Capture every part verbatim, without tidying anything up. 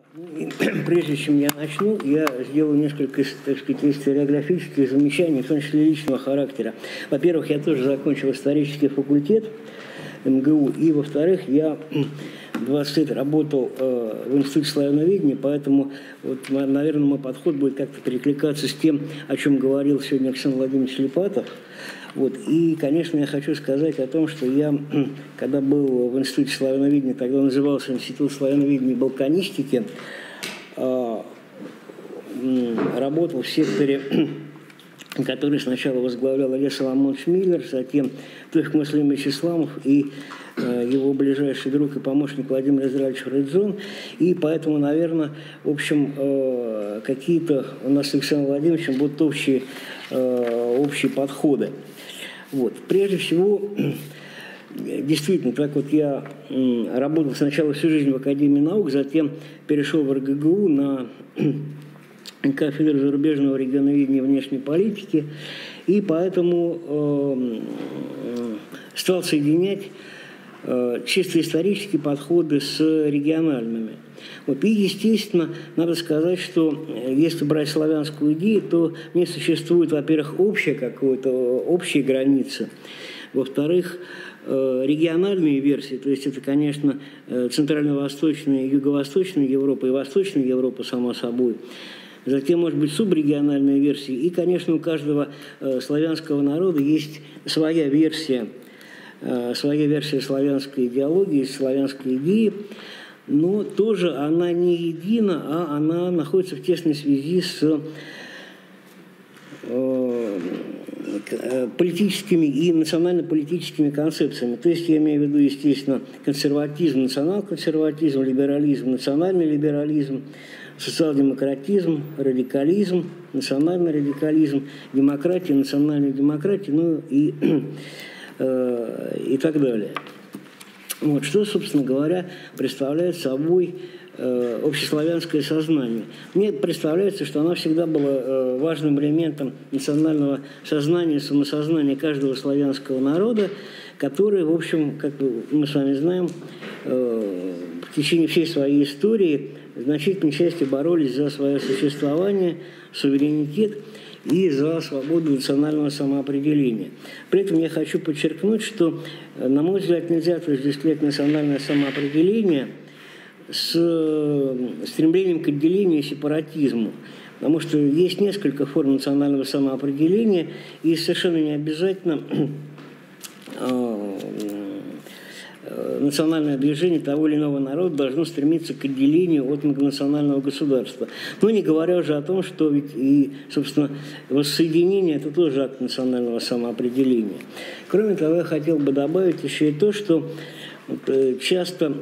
Прежде чем я начну, я сделаю несколько, так сказать, историографических замечаний, в том числе личного характера. Во-первых, я тоже закончил исторический факультет эм гэ у, и, во-вторых, я двадцать лет работал э, в Институте славяноведения, поэтому, вот, наверное, мой подход будет как-то перекликаться с тем, о чем говорил сегодня Александр Владимирович Липатов. Вот. И, конечно, я хочу сказать о том, что я, когда был в Институте славяноведения, тогда он назывался Институт славяноведения и балканистики, работал в секторе, который сначала возглавлял Илья Соломонович Миллер, затем Тохик Муслимович Исламов и его ближайший друг и помощник Владимир Израилевич Рыдзон. И поэтому, наверное, в общем, какие-то у нас с Александром Владимировичем будут общие, общие подходы. Вот. Прежде всего, действительно, так вот я работал сначала всю жизнь в Академии наук, затем перешел в эр гэ гэ у на кафедру зарубежного регионоведения и внешней политики, и поэтому э, стал соединять э, чисто исторические подходы с региональными. Вот. И, естественно, надо сказать, что если брать славянскую идею, то в ней существует, во-первых, общая какая-то, общая граница, во-вторых, региональные версии, то есть это, конечно, центрально-восточная, юго-восточная Европа и восточная Европа, само собой. Затем, может быть, субрегиональные версии. И, конечно, у каждого славянского народа есть своя версия, своя версия славянской идеологии, славянской идеи, но тоже она не едина, а она находится в тесной связи с политическими и национально-политическими концепциями. То есть я имею в виду, естественно, консерватизм, национал-консерватизм, либерализм, национальный либерализм, социал-демократизм, радикализм, национальный радикализм, демократия, национальная демократия, ну и, э, и так далее. Вот, что, собственно говоря, представляет собой э, общеславянское сознание. Мне представляется, что оно всегда было э, важным элементом национального сознания, самосознания каждого славянского народа, который, в общем, как мы с вами знаем, э, в течение всей своей истории в значительной части боролись за свое существование, суверенитет и за свободу национального самоопределения. При этом я хочу подчеркнуть, что, на мой взгляд, нельзя отождествлять национальное самоопределение с стремлением к отделению и сепаратизму. Потому что есть несколько форм национального самоопределения, и совершенно не обязательно национальное движение того или иного народа должно стремиться к отделению от многонационального государства. Но не говоря уже о том, что ведь и, собственно, воссоединение – это тоже акт национального самоопределения. Кроме того, я хотел бы добавить еще и то, что вот, часто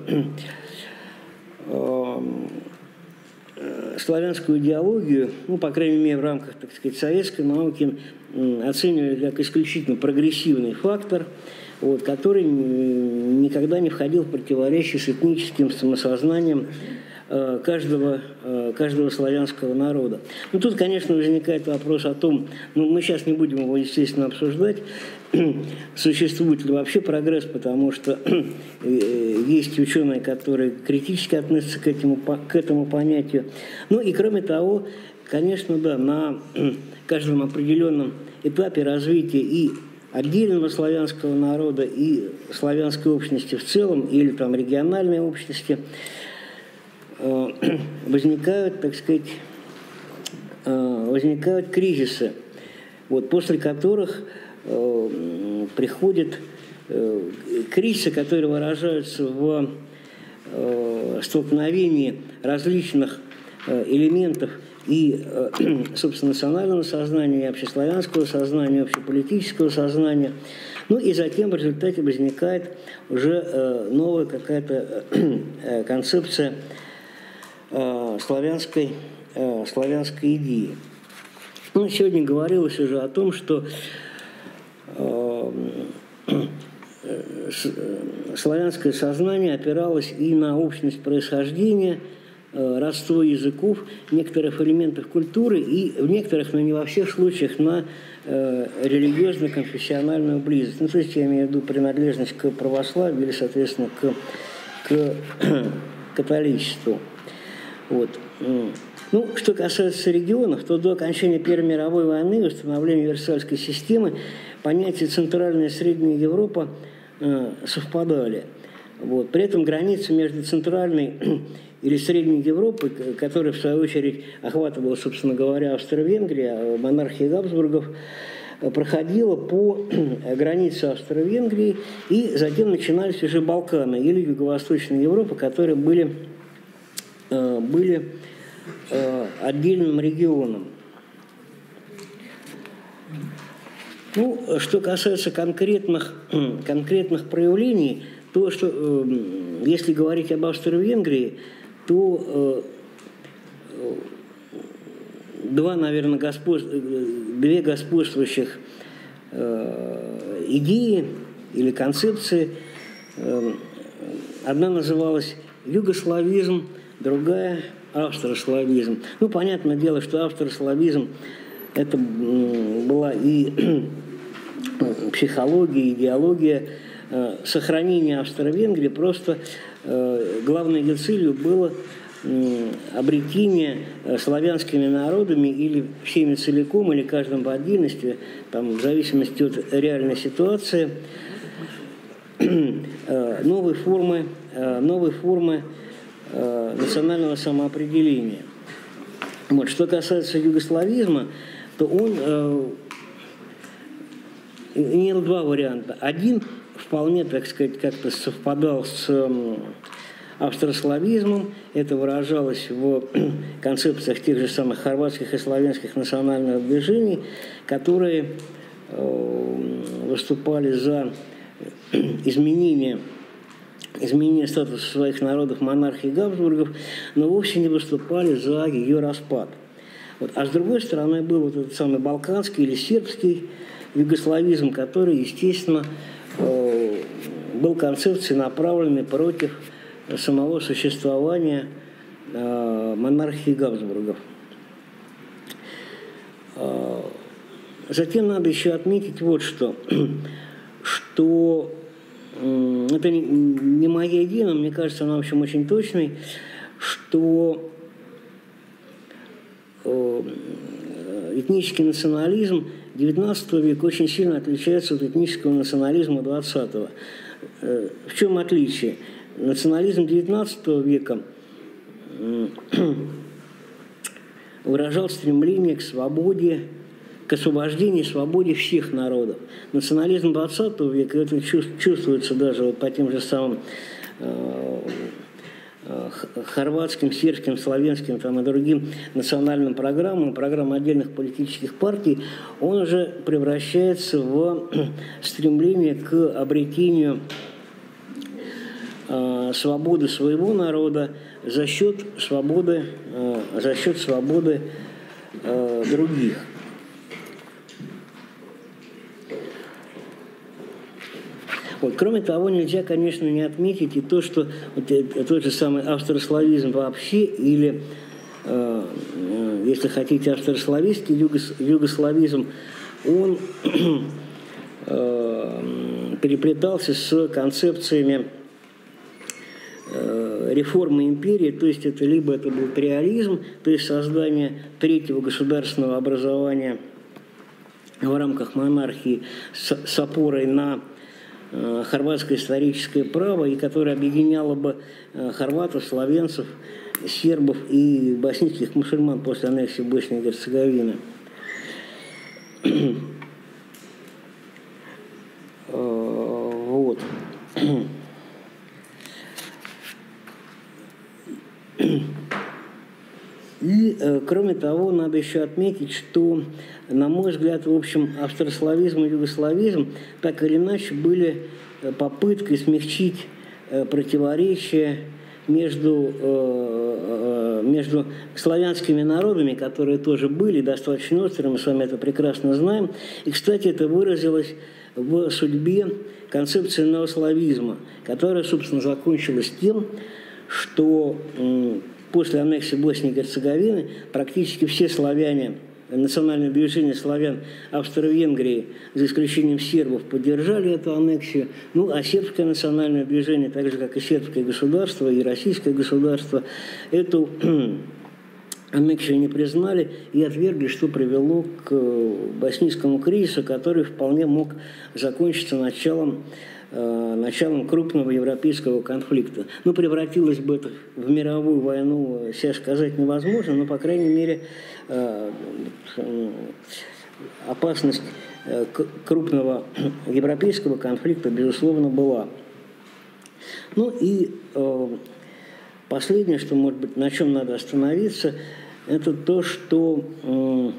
э, славянскую идеологию, ну, по крайней мере, в рамках, так сказать, советской науки, э, оценивали как исключительно прогрессивный фактор, вот, который никогда не входил в противоречие с этническим самосознанием э, каждого, э, каждого славянского народа. Ну, тут, конечно, возникает вопрос о том, ну, мы сейчас не будем его, естественно, обсуждать, существует ли вообще прогресс, потому что есть ученые, которые критически относятся к этому, к этому понятию. Ну, и кроме того, конечно, да, на каждом определенном этапе развития и отдельного славянского народа и славянской общности в целом, или там региональной общности, возникают, так сказать, возникают кризисы, вот, после которых приходят кризисы, которые выражаются в столкновении различных элементов и, собственно, национального сознания, и общеславянского сознания, и общеполитического сознания. Ну и затем в результате возникает уже новая какая-то концепция славянской, славянской идеи. Ну, сегодня говорилось уже о том, что славянское сознание опиралось и на общность происхождения, родство языков, некоторых элементов культуры и в некоторых, но не во всех случаях, на религиозно-конфессиональную близость. Ну, то есть я имею в виду принадлежность к православию или, соответственно, к, к католичеству. Вот. Ну, что касается регионов, то до окончания Первой мировой войны и установления Версальской системы понятия Центральная и Средняя Европа э, совпадали. Вот. При этом граница между Центральной или Средней Европой, которая, в свою очередь, охватывала, собственно говоря, Австро-Венгрия, монархия Габсбургов, проходила по границе Австро-Венгрии, и затем начинались уже Балканы или Юго-Восточная Европа, которые были, э, были э, отдельным регионом. Ну, что касается конкретных, конкретных проявлений, то, что, э, если говорить об Австро-Венгрии, то э, два, наверное, господ... две господствующих э, идеи или концепции. Э, одна называлась югославизм, другая австрославизм. Ну, понятное дело, что австрославизм – это была и психология, идеология э, сохранения Австро-Венгрии. Просто э, главной ее целью было обретение славянскими народами или всеми целиком, или каждым по отдельности, там, в зависимости от реальной ситуации, новой формы, новой формы национального самоопределения. Вот. Что касается югославизма, то он э, имел два варианта. Один вполне, так сказать, как-то совпадал с э, австрославизмом. Это выражалось в концепциях тех же самых хорватских и славянских национальных движений, которые э, выступали за изменение, изменение статуса своих народов монархии Габсбургов, но вовсе не выступали за ее распад. Вот. А с другой стороны был вот этот самый балканский или сербский югославизм, который, естественно, э, был концепцией, направленной против самого существования э, монархии Габсбургов. Э, затем надо еще отметить вот что, что э, это не, не моя идея, но мне кажется, она, в общем, очень точной, что э, этнический национализм девятнадцатого века очень сильно отличается от этнического национализма двадцатого. Э, в чем отличие? Национализм девятнадцатого века выражал стремление к свободе, к освобождению и свободе всех народов. Национализм двадцатого века, это чувствуется даже вот по тем же самым э, э, хорватским, сербским, славянским там, и другим национальным программам, программам отдельных политических партий, он уже превращается в стремление к обретению свободы своего народа за счет свободы, за счет свободы других. Вот. Кроме того, нельзя, конечно, не отметить и то, что вот тот же самый австрославизм вообще, или, если хотите, австрославистский югославизм, он переплетался с концепциями реформы империи, то есть это либо это был триаризм, то есть создание третьего государственного образования в рамках монархии с, с опорой на э, хорватское историческое право, и которое объединяло бы э, хорватов, словенцев, сербов и боснийских мусульман после аннексии Боснии и Герцеговины. Вот. И, э, кроме того, надо еще отметить, что, на мой взгляд, в общем, австрославизм и югославизм так или иначе были попыткой смягчить э, противоречия между, э, э, между славянскими народами, которые тоже были достаточно острыми, мы с вами это прекрасно знаем. И, кстати, это выразилось в судьбе концепции неославизма, которая, собственно, закончилась тем, что э, после аннексии Боснии и Герцеговины практически все славяне национальное движение славян Австро-Венгрии, за исключением сербов, поддержали эту аннексию. Ну, а сербское национальное движение, так же, как и сербское государство, и российское государство, эту аннексию не признали и отвергли, что привело к боснийскому кризису, который вполне мог закончиться началом, э, началом крупного европейского конфликта. Ну, превратилось бы это в мировую войну, сейчас сказать невозможно, но, по крайней мере, э, э, опасность э, крупного европейского конфликта, безусловно, была. Ну и э, последнее, что, может быть, на чем надо остановиться, это то, что э,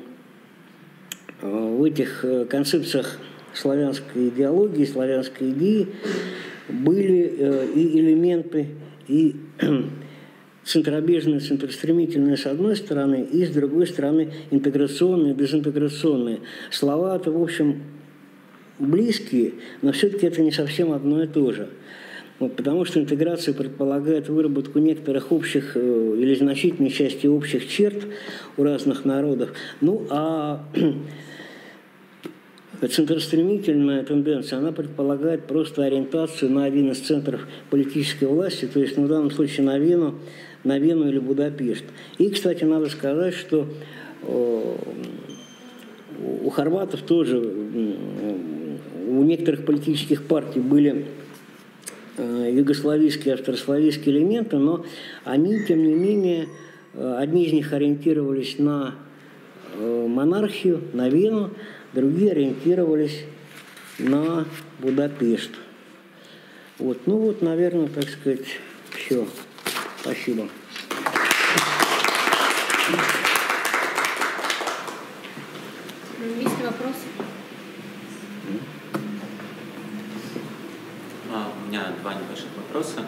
в этих концепциях славянской идеологии, славянской идеи были э, и элементы, и центробежные, центростремительные с одной стороны, и с другой стороны интеграционные, дезинтеграционные. Слова-то, в общем, близкие, но все-таки это не совсем одно и то же. Вот, потому что интеграция предполагает выработку некоторых общих э, или значительной части общих черт у разных народов. Ну, а центростремительная тенденция, она предполагает просто ориентацию на один из центров политической власти, то есть, ну, в данном случае на Вену, на Вену или Будапешт. И, кстати, надо сказать, что э, у хорватов тоже, у некоторых политических партий были югославийские, австрославийские элементы, но они, тем не менее, одни из них ориентировались на монархию, на Вену, другие ориентировались на Будапешт. Вот. Ну вот, наверное, так сказать, все. Спасибо. Есть ли вопросы? У меня два небольших вопроса.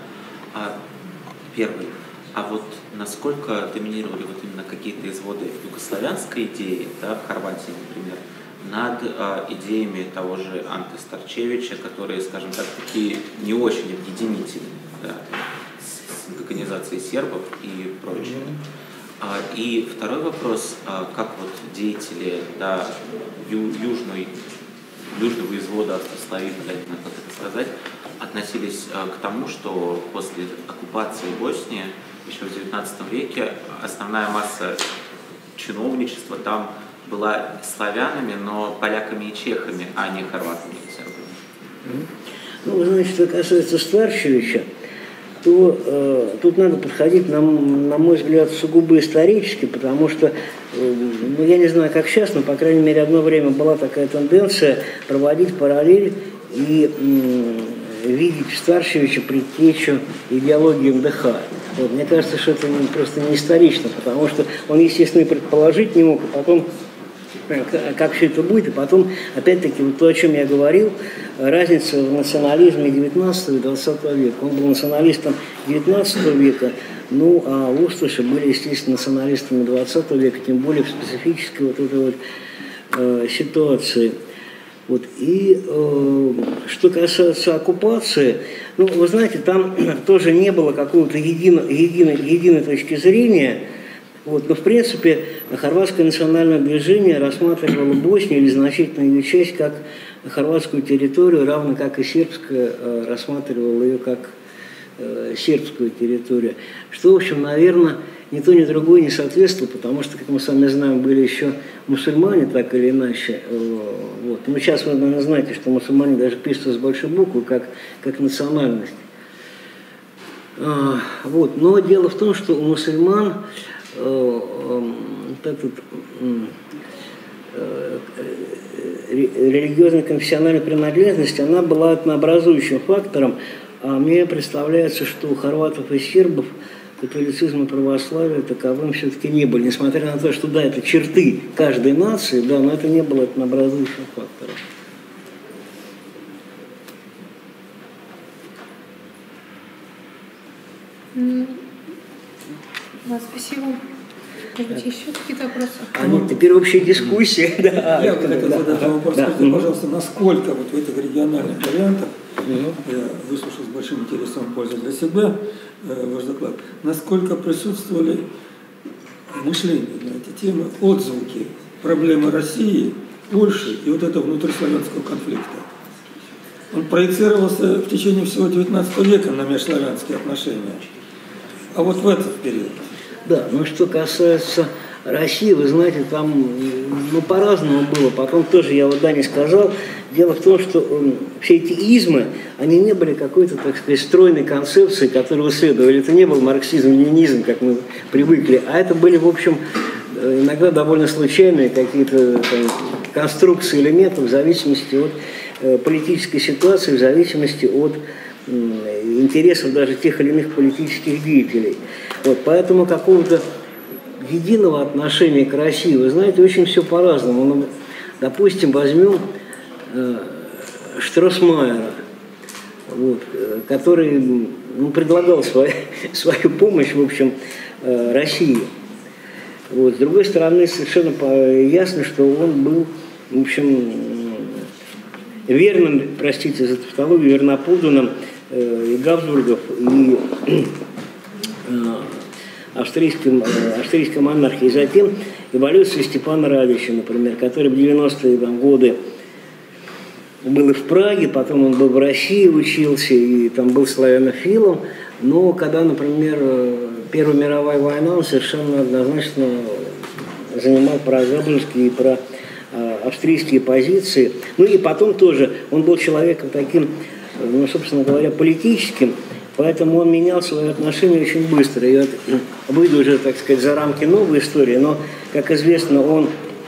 Первый. А вот насколько доминировали вот именно какие-то изводы югославянской идеи, да, в Хорватии, например, над а, идеями того же Анте Старчевича, которые, скажем так, такие не очень объединительные, да, с, с организацией сербов и прочее. А, и второй вопрос, а, как вот деятели, да, ю, южной, южного извода автославизма, я не знаю, как это сказать, относились а, к тому, что после оккупации Боснии еще в девятнадцатом веке основная масса чиновничества там была славянами, но поляками и чехами, а не хорватами и сербами. Ну, вы знаете, что касается Старчевича, то э, тут надо подходить, на, на мой взгляд, сугубо исторически, потому что, э, ну, я не знаю, как сейчас, но, по крайней мере, одно время была такая тенденция проводить параллель и э, видеть в Старчевиче предтечу идеологии эм дэ ха. Вот, мне кажется, что это просто не исторично, потому что он, естественно, и предположить не мог, а потом, как все это будет, и потом, опять-таки, вот то, о чем я говорил, разница в национализме девятнадцатого и двадцатого века. Он был националистом девятнадцатого века, ну, а Усташи были, естественно, националистами двадцатого века, тем более в специфической вот этой вот э, ситуации. Вот. И э, что касается оккупации, ну, вы знаете, там тоже не было какого-то едино, единой, единой точки зрения. Вот. Но, в принципе, хорватское национальное движение рассматривало Боснию или значительную ее часть как хорватскую территорию, равно как и сербская э, рассматривала ее как э, сербскую территорию. Что, в общем, наверное, ни то, ни другое не соответствовало, потому что, как мы с вами знаем, были еще мусульмане, так или иначе. Вот. Но сейчас вы, наверное, знаете, что мусульмане даже пишутся с большой буквы, как, как национальность. Вот. Но дело в том, что у мусульман этот, религиозно-конфессиональная принадлежность, она была однообразующим фактором, а мне представляется, что у хорватов и сербов католицизм и православие таковым все-таки не были. Несмотря на то, что, да, это черты каждой нации, да, но это не было однообразующим фактором. Да, спасибо. Может быть, еще какие-то вопросы? А нет, теперь общая дискуссия. Да. Я бы хотел задать да, вопрос. да. Скажите, пожалуйста, насколько вот в этих региональных вариантах, я выслушал с большим интересом, пользу для себя ваш доклад, насколько присутствовали мышления на эти темы, отзвуки проблемы России, Польши и вот этого внутриславянского конфликта. Он проецировался в течение всего девятнадцатого века на межславянские отношения. А вот в этот период. Да, но что касается России, вы знаете, там ну, по-разному было. Потом тоже я вот Дане сказал, дело в том, что э, все эти измы, они не были какой-то, так сказать, стройной концепцией, которую следовали. Это не был марксизм-ленинизм, как мы привыкли, а это были, в общем, иногда довольно случайные какие-то там, конструкции элементов в зависимости от э, политической ситуации, в зависимости от э, интересов даже тех или иных политических деятелей. Вот, поэтому какого-то единого отношения к России, вы знаете, очень все по-разному. Ну, допустим, возьмем э, Штросмайера, вот, э, который ну, предлагал свою, свою помощь, в общем, э, России. Вот. С другой стороны, совершенно ясно, что он был, в общем, верным, простите за тавтологию, верноподданным э, и Габсбургов, и э, австрийским, э, австрийской монархии. И затем эволюция Степана Радича, например, который в девяностые там, годы был и в Праге, потом он был в России, учился, и там был славянофилом. Но когда, например, Первая мировая война, он совершенно однозначно занимал про габсбургские и про э, австрийские позиции. Ну и потом тоже он был человеком таким, ну, собственно говоря, политическим, поэтому он менял свои отношения очень быстро. И вот, выйду уже, так сказать, за рамки новой истории, но, как известно, он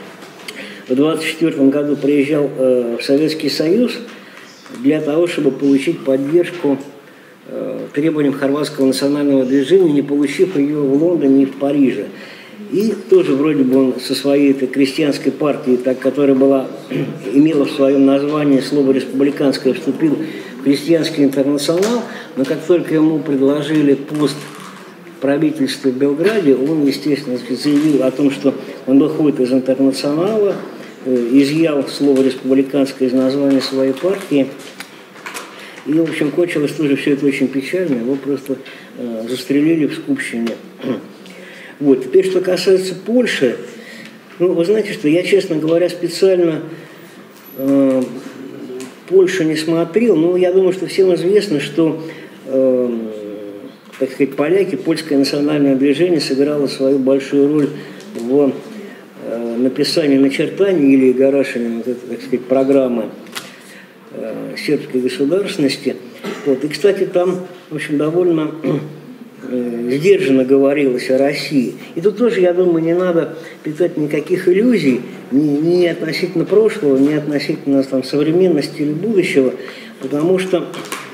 в двадцать четвёртом году приезжал э, в Советский Союз для того, чтобы получить поддержку требованиям хорватского национального движения, не получив ее в Лондоне и в Париже. И тоже вроде бы он со своей этой крестьянской партией, так, которая была, имела в своем названии слово «республиканское», вступил в крестьянский интернационал, но как только ему предложили пост правительства в Белграде, он, естественно, заявил о том, что он выходит из интернационала, изъял слово «республиканское» из названия своей партии. И, в общем, кончилось тоже все это очень печально, его просто э, застрелили в Скупщине. Вот. Теперь, что касается Польши, ну, вы знаете, что я, честно говоря, специально э, Польшу не смотрел, но я думаю, что всем известно, что, э, так сказать, поляки, польское национальное движение сыграло свою большую роль в э, написании начертаний или Гарашиным, вот это, так сказать, программы сербской государственности. Вот. И, кстати, там, в общем, довольно э, сдержанно говорилось о России. И тут тоже, я думаю, не надо питать никаких иллюзий ни, ни относительно прошлого, ни относительно там, современности или будущего, потому что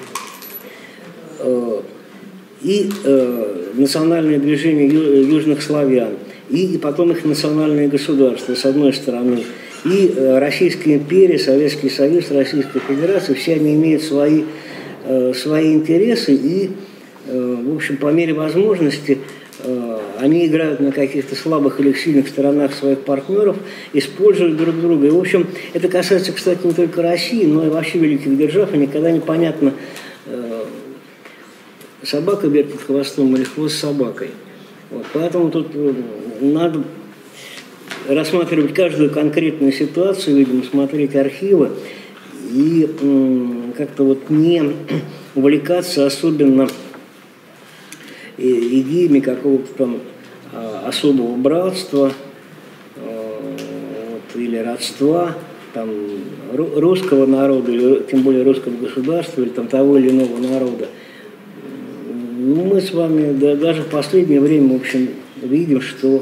э, и э, национальное движение ю, южных славян, и, и потом их национальное государство, с одной стороны, и Российская империя, Советский Союз, Российская Федерация, все они имеют свои, э, свои интересы, и, э, в общем, по мере возможности э, они играют на каких-то слабых или сильных сторонах своих партнеров, используют друг друга. И, в общем, это касается, кстати, не только России, но и вообще великих держав, и никогда непонятно, э, собака вертит хвостом или хвост с собакой. Вот, поэтому тут надо рассматривать каждую конкретную ситуацию, видимо, смотреть архивы и м, как-то вот не увлекаться особенно идеями какого-то там а, особого братства а, вот, или родства там, русского народа, или тем более русского государства, или там, того или иного народа. Ну, мы с вами да, даже в последнее время, в общем, видим, что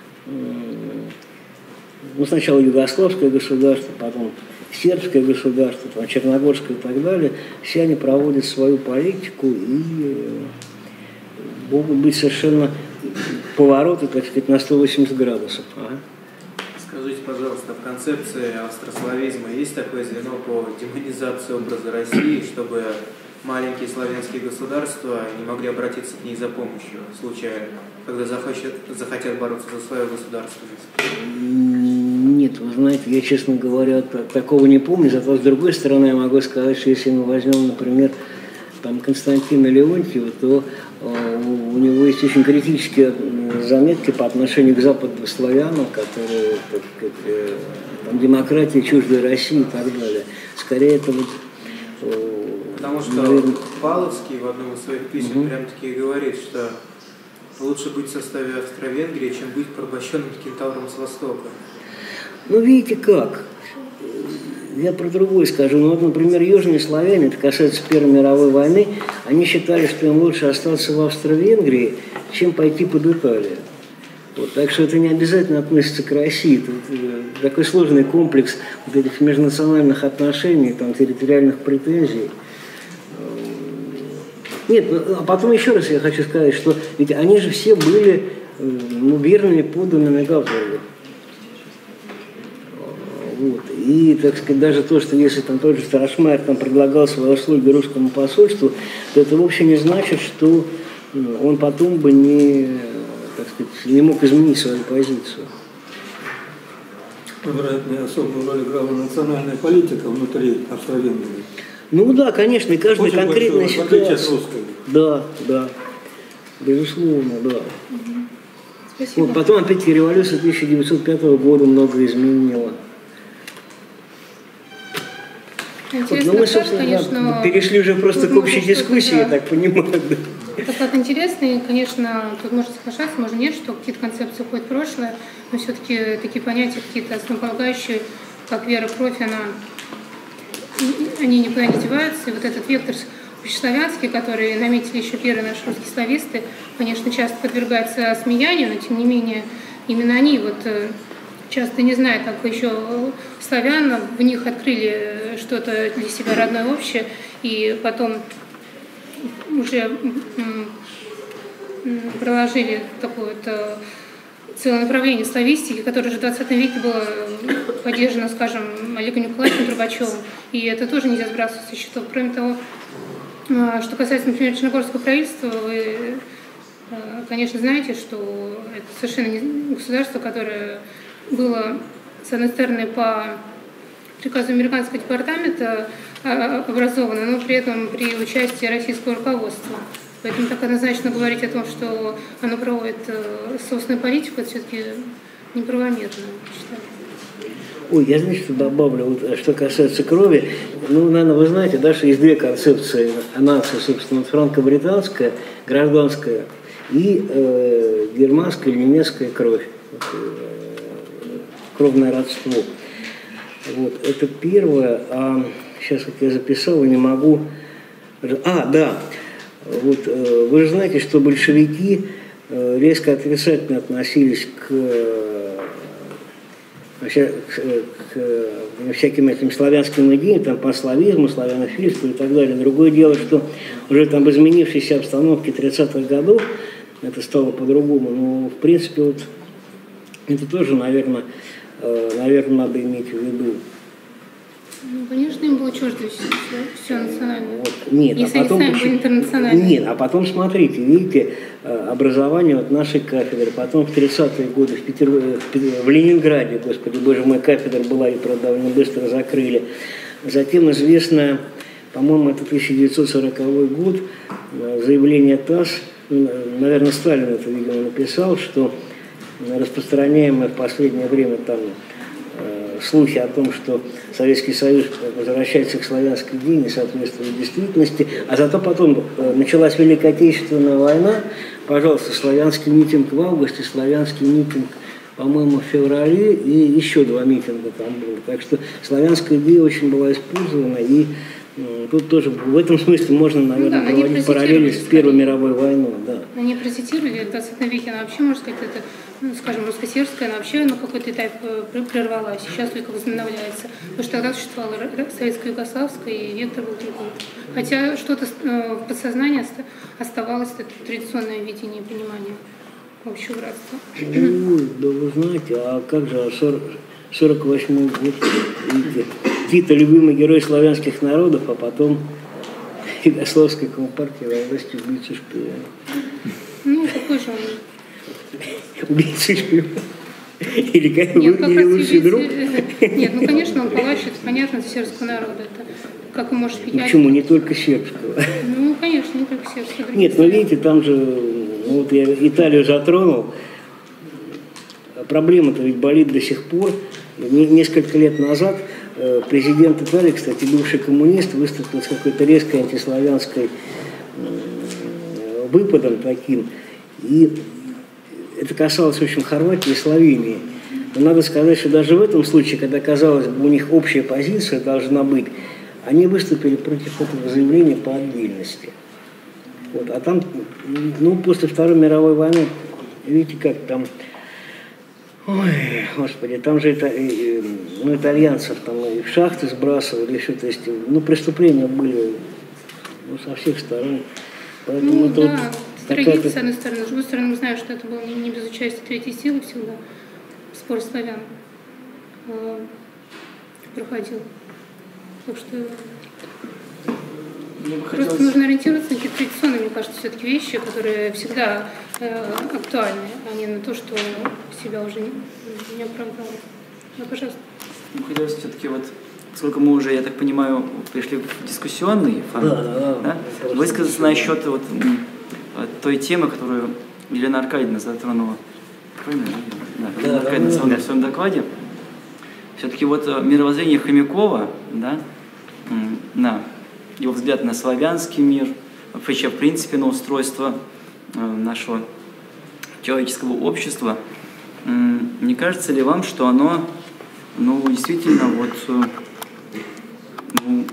ну, сначала югославское государство, потом сербское государство, там, черногорское и так далее, все они проводят свою политику и э, могут быть совершенно повороты, так сказать, на сто восемьдесят градусов. Ага. Скажите, пожалуйста, в концепции австрославизма есть такое звено по демонизации образа России, чтобы маленькие славянские государства не могли обратиться к ней за помощью в случае, когда захотят, захотят бороться за свою государственность? Нет, вы знаете, я, честно говоря, такого не помню, зато с другой стороны я могу сказать, что если мы возьмем, например, там, Константина Леонтьева, то э, у него есть очень критические заметки по отношению к западным славянам, которые, так сказать, там, демократия чуждая России и так далее. Скорее это вот... Потому что наверное... Павловский в одном из своих писем угу. прям-таки говорит, что лучше быть в составе Австро-Венгрии, чем быть порабощенным кентавром с Востока. Ну, видите как. Я про другое скажу. Ну, вот, например, южные славяне, это касается Первой мировой войны, они считали, что им лучше остаться в Австро-Венгрии, чем пойти под Италию. Вот, так что это не обязательно относится к России. Тут такой сложный комплекс вот этих межнациональных отношений, там, территориальных претензий. Нет, а потом еще раз я хочу сказать, что ведь они же все были ну, верными подданными Габсбурга. Вот. И, так сказать, даже то, что если там тот же Страшмайер там предлагал свои услуги русскому посольству, то это вовсе не значит, что он потом бы не, так сказать, не мог изменить свою позицию. Вероятно, особую роль играла национальная политика внутри Австро-Венгрии. Ну да, конечно, и каждая очень конкретная большое, ситуация. Да, да. Безусловно, да. Угу. Спасибо. Вот, потом опять-таки революция тысяча девятьсот пятого года много изменила. Вот, ну, мы, собственно, конечно, да, перешли уже просто к общей дискуссии, да. Я так понимаю. Да. Это как интересно, и, конечно, тут можно соглашаться, можно нет, что какие-то концепции уходят в прошлое, но все-таки такие понятия, какие-то основополагающие, как вера, кровь, она, они никуда не деваются. И вот этот вектор общеславянский, который наметили еще первые наши русские слависты, конечно, часто подвергается смеянию, но, тем не менее, именно они вот... часто не знают, как еще славян, в них открыли что-то для себя родное общее, и потом уже проложили такое вот целое направление славистики, которое уже в двадцатом веке было поддержано, скажем, Олегом Николаевичем Трубачевым, и это тоже нельзя сбрасывать со счетов. Кроме того, что касается, например, Черногорского правительства, вы, конечно, знаете, что это совершенно не государство, которое было, с одной стороны, по приказу американского департамента образовано, но при этом при участии российского руководства. Поэтому так однозначно говорить о том, что оно проводит собственную политику, это все-таки неправомерно, считаю. Ой, я, значит, добавлю, вот, что касается крови, ну, наверное, вы знаете, да, что есть две концепции нации, собственно, франко-британская, гражданская и э, германская или немецкая кровь. Кровное родство. Вот, это первое. А сейчас вот я записал и не могу... А, да. Вот, вы же знаете, что большевики резко отрицательно относились к, к, к всяким этим славянским идеям, там, панславизму, славянофильству и так далее. Другое дело, что уже там в изменившейся обстановке тридцатых годов это стало по-другому. Но, в принципе, вот это тоже, наверное, наверное, надо иметь в виду. Ну, конечно, им было чуждо все, все национальное. Вот, нет, если а потом, они сами были интернациональными. Нет, а потом, смотрите, видите, образование вот нашей кафедры, потом в тридцатые годы в, Петер... в Ленинграде, господи, боже мой, кафедра была и, правда, довольно быстро закрыли. Затем известно, по-моему, это тысяча девятьсот сороковой год, заявление ТАСС, наверное, Сталин это, видимо, написал, что распространяемые в последнее время там э, слухи о том, что Советский Союз возвращается к славянской идее, не соответствует действительности, а зато потом э, началась Великая Отечественная война, пожалуйста, славянский митинг в августе, славянский митинг, по-моему, в феврале, и еще два митинга там было. Так что славянская идея очень была использована, и э, тут тоже в этом смысле можно, наверное, ну, да, проводить параллели с Первой мировой войной. Да. Они паразитировали в двадцатом веке, она вообще, можно сказать, это, ну, скажем, русско-сербская, она вообще на какой-то этап прервалась, сейчас только возобновляется. Потому что тогда существовала советско-югославская, и вектор был другой. Хотя что-то в подсознании оставалось, это традиционное видение и понимание общего братства. Ну, да вы знаете, а как же сорок восьмой год, видите, Тита, любимый герой славянских народов, а потом Югославская компартия во власти убийцы шпиона. Ну, какой же он? Убийца шпион. Или как Нет, вы, или лучший убийца... друг? Нет, ну, конечно, он палач, это понятно, это сербского народа. Это как он может пить? Почему? Не только сербского. Ну, конечно, не только сербского. Нет, но видите, там же Ну, вот я Италию затронул. Проблема-то ведь болит до сих пор. Несколько лет назад президент Италии, кстати, бывший коммунист, выступил с какой-то резкой антиславянской выпадом таким. И это касалось, в общем, Хорватии и Словении. Но надо сказать, что даже в этом случае, когда, казалось бы, у них общая позиция должна быть, они выступили против этого заявления по отдельности. Вот. А там, ну, после Второй мировой войны, видите, как там, ой, господи, там же это, ну, итальянцев там и в шахты сбрасывали, еще, то есть, ну, преступления были, ну, со всех сторон. Поэтому ну, это да, вот традиция, с одной стороны. С другой стороны, мы знаем, что это было не без участия третьей силы всегда. Спор славян э, проходил. Так что просто хотелось... нужно ориентироваться на какие-то традиционные, мне кажется, все-таки вещи, которые всегда э, актуальны, а не на то, что себя уже не, не оправдало. Ну, пожалуйста. Ну, хотелось все-таки вот, поскольку мы уже, я так понимаю, пришли в дискуссионный формат, да, да, да, да, высказаться насчет вот той темы, которую Елена Аркадьевна затронула. Правильно? Да, да, Елена Аркадьевна да, да. в своем докладе. Все-таки вот мировоззрение Хомякова, да, на его взгляд на славянский мир, вообще в принципе на устройство нашего человеческого общества, не кажется ли вам, что оно, ну, действительно, вот, ну,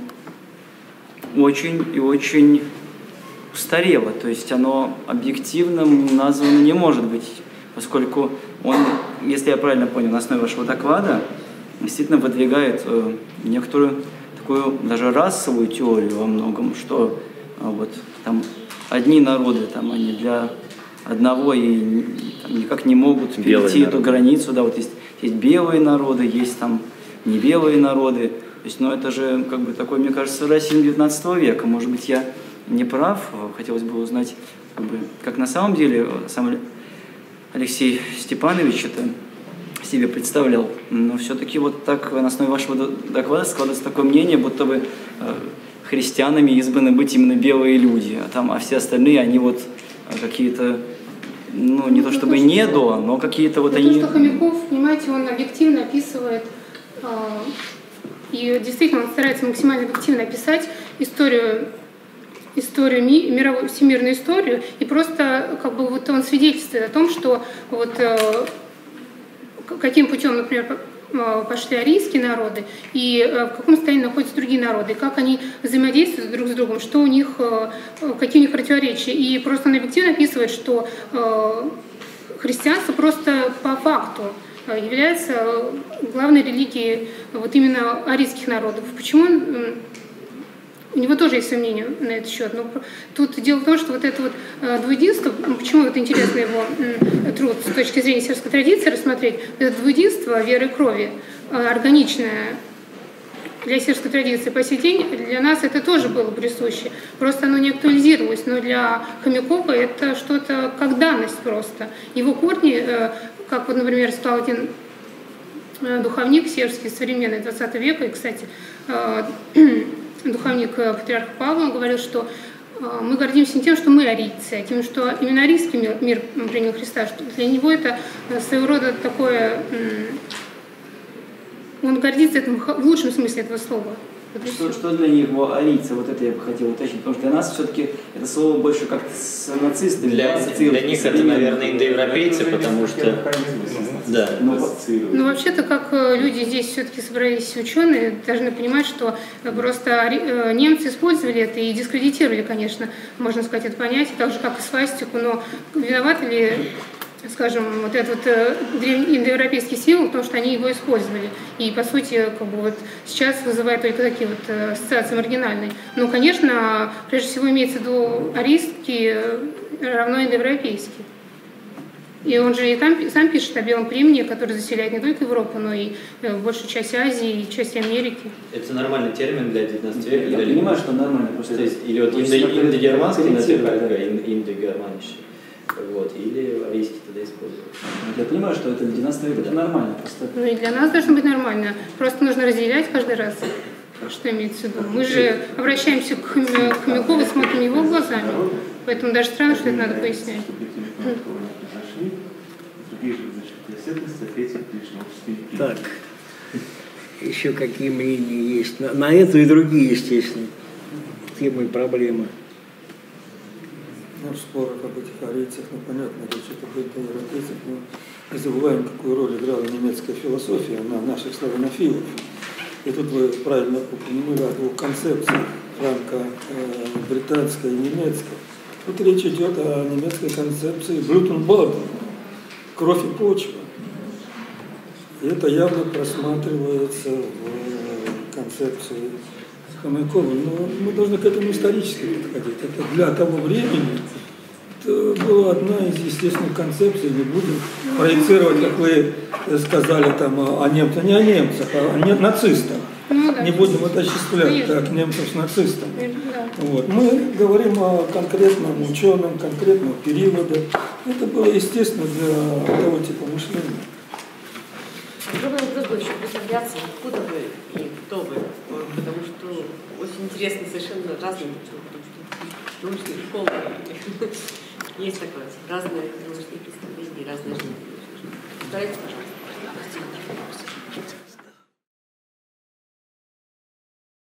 очень и очень устарело, то есть оно объективным названо не может быть, поскольку он, если я правильно понял, на основе вашего доклада, действительно выдвигает э, некоторую такую даже расовую теорию во многом, что э, вот там одни народы, там они для одного и там, никак не могут перейти эту границу, да, вот есть, есть белые народы, есть там не белые народы, то есть, ну это же как бы такой, мне кажется, расизм девятнадцатого века, может быть, я не прав, хотелось бы узнать, как бы, как на самом деле сам Алексей Степанович это себе представлял, но все-таки вот так на основе вашего доклада складывается такое мнение, будто бы э, христианами избраны быть именно белые люди, а там, а все остальные, они вот э, какие-то, ну не то чтобы то, не до, но какие-то вот они... То, что Хомяков, понимаете, он объективно описывает, э, и действительно он старается максимально объективно описать историю, историю ми, мировую, всемирную историю, и просто как бы вот он свидетельствует о том, что вот э, каким путем, например, пошли арийские народы и в каком состоянии находятся другие народы, как они взаимодействуют друг с другом, что у них, какие у них противоречия. И просто он объективно описывает, что христианство просто по факту является главной религией вот именно арийских народов. Почему? У него тоже есть сомнения на этот счет. Но тут дело в том, что вот это вот двуединство, почему это интересно его труд с точки зрения сербской традиции рассмотреть, это двуединство веры и крови, органичное для сербской традиции по сей день, для нас это тоже было присуще. Просто оно не актуализировалось, но для Хомякова это что-то как данность просто. Его корни, как вот, например, сказал один духовник сербский современный двадцатого века, и, кстати, духовник патриарха Павла, он говорил, что мы гордимся не тем, что мы арийцы, а тем, что именно арийский мир, мир принял Христа, что для него это своего рода такое... Он гордится этим в лучшем смысле этого слова. Что, что для него арийцы? Вот это я бы хотел уточнить, потому что для нас все-таки это слово больше как с нацистами. Для, для них это, наверное, индоевропейцы, потому что... Да. Ну, ну вообще-то, как люди здесь все-таки собрались ученые, должны понимать, что просто немцы использовали это и дискредитировали, конечно, можно сказать, это понятие, так же, как и свастику, но виноваты ли, скажем, вот этот вот индоевропейский символ, потому что они его использовали. И, по сути, как бы вот сейчас вызывает только такие вот ассоциации маргинальные. Но, конечно, прежде всего имеется в виду арийский равно индоевропейский. И он же и там сам пишет о белом племени, который заселяет не только Европу, но и большую часть Азии и часть Америки. Это нормальный термин для девятнадцатого века? Я, я понимаю, что нормально. Просто то есть, или вот индогерманский, индогерманский. Вот, или арийский тогда использовать. Я понимаю, что это девятнадцатый век, это нормально. Просто... Ну и для нас должно быть нормально. Просто нужно разделять каждый раз, что имеется в виду. Мы же обращаемся к Хомякову, смотрим его глазами. Поэтому даже странно, что это надо пояснять. Так, еще какие мнения есть? На, на эту и другие, естественно, темы и проблемы. Ну, в спорах об этих арийцах, ну, понятно, речь это будет о европейцах, но не забываем, какую роль играла немецкая философия на наших славянофилов. И тут вы правильно упомянули о двух концепциях, франко-британской и немецкой. Тут речь идет о немецкой концепции «Blut und Boden» – кровь и почва. И это явно просматривается в концепции Хомякова. Но мы должны к этому исторически подходить. Это для того времени это была одна из естественных концепций. Не будем проецировать, как вы сказали, там, о немцах, не о немцах, а о нацистах. Ну, да. Не будем отождествлять так немцев с нацистами. Да. Вот. Мы говорим о конкретном ученом, конкретном периоде. Это было естественно для того типа мышления. Другой вопрос был еще представляться, откуда вы и кто вы, потому что очень интересно, совершенно разные, потому что научные школы есть такое, разные научные представления, разные жизни. Повторяйте, пожалуйста.